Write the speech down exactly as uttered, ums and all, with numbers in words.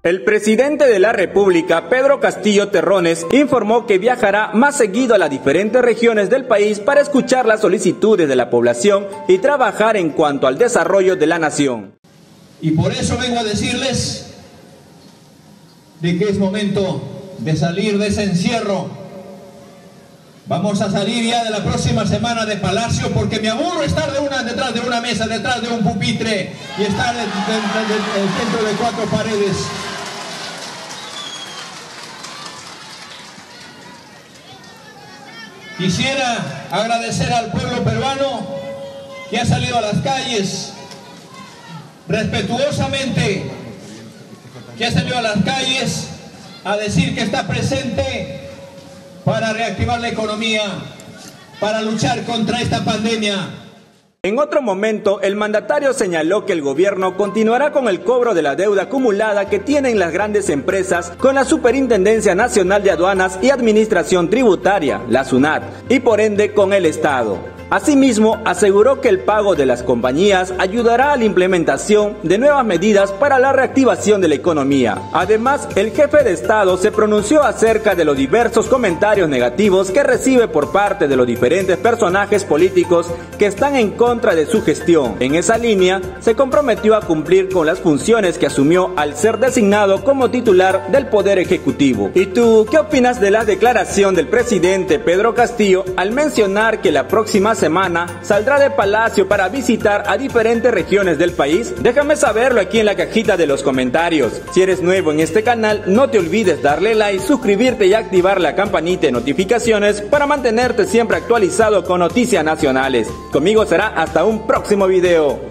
El presidente de la República, Pedro Castillo Terrones, informó que viajará más seguido a las diferentes regiones del país para escuchar las solicitudes de la población y trabajar en cuanto al desarrollo de la nación. Y por eso vengo a decirles de que es momento de salir de ese encierro. Vamos a salir ya de la próxima semana de Palacio, porque me aburro estar de una, detrás de una mesa, detrás de un pupitre y estar en el centro de cuatro paredes. Quisiera agradecer al pueblo peruano que ha salido a las calles respetuosamente, que ha salido a las calles a decir que está presente para reactivar la economía, para luchar contra esta pandemia. En otro momento, el mandatario señaló que el gobierno continuará con el cobro de la deuda acumulada que tienen las grandes empresas con la Superintendencia Nacional de Aduanas y Administración Tributaria, la SUNAT, y por ende con el Estado. Asimismo, aseguró que el pago de las compañías ayudará a la implementación de nuevas medidas para la reactivación de la economía. Además, el jefe de Estado se pronunció acerca de los diversos comentarios negativos que recibe por parte de los diferentes personajes políticos que están en contra de su gestión. En esa línea, se comprometió a cumplir con las funciones que asumió al ser designado como titular del Poder Ejecutivo. ¿Y tú qué opinas de la declaración del presidente Pedro Castillo al mencionar que la próxima semana saldrá de Palacio para visitar a diferentes regiones del país? Déjame saberlo aquí en la cajita de los comentarios. Si eres nuevo en este canal, no te olvides darle like, suscribirte y activar la campanita de notificaciones para mantenerte siempre actualizado con noticias nacionales. Conmigo será hasta un próximo video.